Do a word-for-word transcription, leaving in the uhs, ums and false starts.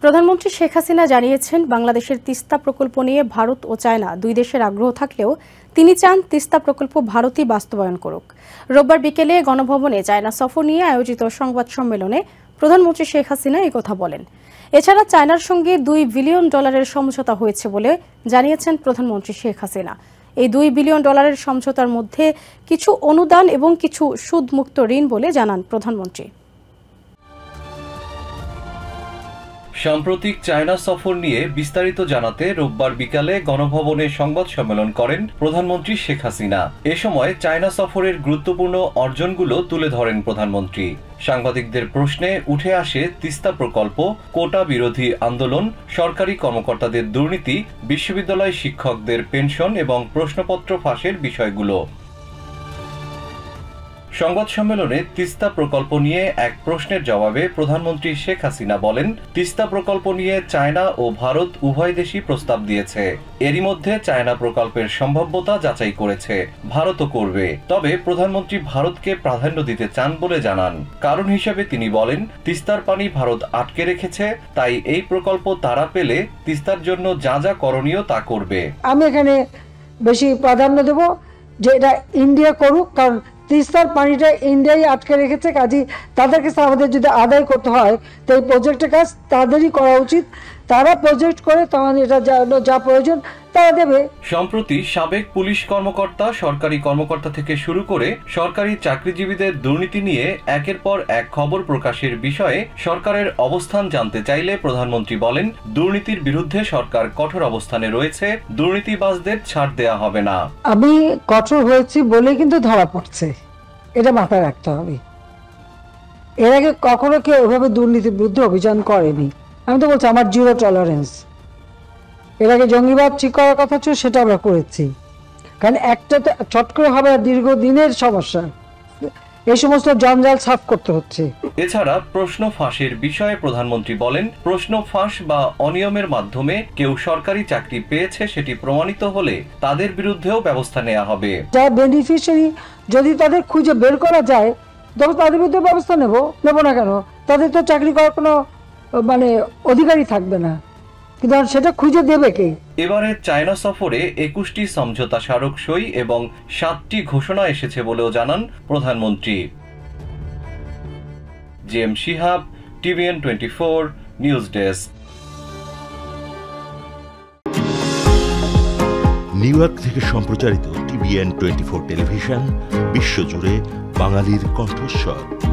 প্রধানমন্ত্রী শেখ হাসিনা জানিয়েছেন, বাংলাদেশের তিস্তা প্রকল্প নিয়ে ভারত ও চায়না দুই দেশের আগ্রহ থাকলেও তিনি চান তিস্তা প্রকল্প ভারতই বাস্তবায়ন করুক। রোববার বিকেলে গণভবনে চায়না সফর নিয়ে আয়োজিত সংবাদ সম্মেলনে প্রধানমন্ত্রী শেখ হাসিনা এই কথা বলেন। এছাড়া চায়নার সঙ্গে দুই বিলিয়ন ডলারের সমঝোতা হয়েছে বলে জানিয়েছেন প্রধানমন্ত্রী শেখ হাসিনা। এই দুই বিলিয়ন ডলারের সমঝোতার মধ্যে কিছু অনুদান এবং কিছু সুদমুক্ত ঋণ বলে জানান প্রধানমন্ত্রী। সাম্প্রতিক চায়না সফর নিয়ে বিস্তারিত জানাতে রোববার বিকালে গণভবনে সংবাদ সম্মেলন করেন প্রধানমন্ত্রী শেখ হাসিনা। এ সময় চায়না সফরের গুরুত্বপূর্ণ অর্জনগুলো তুলে ধরেন প্রধানমন্ত্রী। সাংবাদিকদের প্রশ্নে উঠে আসে তিস্তা প্রকল্প, কোটা বিরোধী আন্দোলন, সরকারি কর্মকর্তাদের দুর্নীতি, বিশ্ববিদ্যালয় শিক্ষকদের পেনশন এবং প্রশ্নপত্র ফাঁসের বিষয়গুলো। সংবাদ সম্মেলনে তিস্তা প্রকল্প নিয়ে এক প্রশ্নের জবাবে প্রধানমন্ত্রী শেখ হাসিনা বলেন, তিস্তা প্রকল্প নিয়ে চায়না ও ভারত উভয় দেশই প্রস্তাব দিয়েছে। এরই মধ্যে চায়না প্রকল্পের সম্ভাব্যতা যাচাই করেছে, ভারতও করবে। তবে প্রধানমন্ত্রী ভারতকে প্রাধান্য দিতে চান বলে জানান। কারণ হিসেবে তিনি বলেন, তিস্তার পানি ভারত আটকে রেখেছে, তাই এই প্রকল্প তারা পেলে তিস্তার জন্য যা যা করণীয় তা করবে। আমি এখানে বেশি প্রাধান্য দেব যে এটা ইন্ডিয়া করুক, কারণ তিস্তার পানিটা ইন্ডিয়াই আটকে রেখেছে। কাজী তাদের কাছে আমাদের যদি আদায় করতে হয় তো এই প্রজেক্টের কাজ তাদেরই করা উচিত। তারা প্রজেক্ট করে তখন এটা যা প্রয়োজন তারা দেবে। সম্প্রতি সাবেক পুলিশ কর্মকর্তা, সরকারি কর্মকর্তা থেকে শুরু করে সরকারি চাকরিজীবীদের দুর্নীতি নিয়ে একের পর এক খবর প্রকাশের বিষয়ে সরকারের অবস্থান জানতে চাইলে প্রধানমন্ত্রী বলেন, দুর্নীতির বিরুদ্ধে সরকার কঠোর অবস্থানে রয়েছে, দুর্নীতিবাজদের ছাড় দেয়া হবে না। আমি কঠোর হয়েছি বলেই কিন্তু ধরা পড়ছে, এটা মাথায় রাখতে হবে। এর আগে কখনো কেউ ওইভাবে দুর্নীতির বিরুদ্ধে অভিযান করেনি। আমি তো বলছি আমার জিরো টলারেন্স। এর আগে জঙ্গিবাদ ঠিক করার কথা ছিল, সেটা আমরা করেছি। কারণ একটা তো চট করে হবে দীর্ঘদিনের সমস্যা, এই সমস্ত জঞ্জাল সাফ করতে হচ্ছে। এছাড়া প্রশ্ন ফাঁসের বিষয়ে প্রধানমন্ত্রী বলেন, প্রশ্ন ফাঁস বা অনিয়মের মাধ্যমে কেউ সরকারি চাকরি পেয়েছে সেটি প্রমাণিত হলে তাদের বিরুদ্ধেও ব্যবস্থা নেওয়া হবে। যা বেনিফিশিয়ারি যদি তাদের খুঁজে বের করা যায় তবে তাদের বিরুদ্ধে ব্যবস্থা নেব নেব না কেন? তাদের তো চাকরি করার কোনো মানে অধিকারই থাকবে না, কিন্তু সেটা খুঁজে দেবে কে? এবারে চায়না সফরে একুশটি সমঝোতা স্মারক সই এবং সাতটি ঘোষণা এসেছে বলেও জানান প্রধানমন্ত্রী। G M Shihab, TVN twenty four news desk. New York থেকে সম্প্রচারিত টিভিএন টোয়েন্টি ফোর টেলিভিশন বিশ্বজুড়ে বাঙালির কণ্ঠস্বর।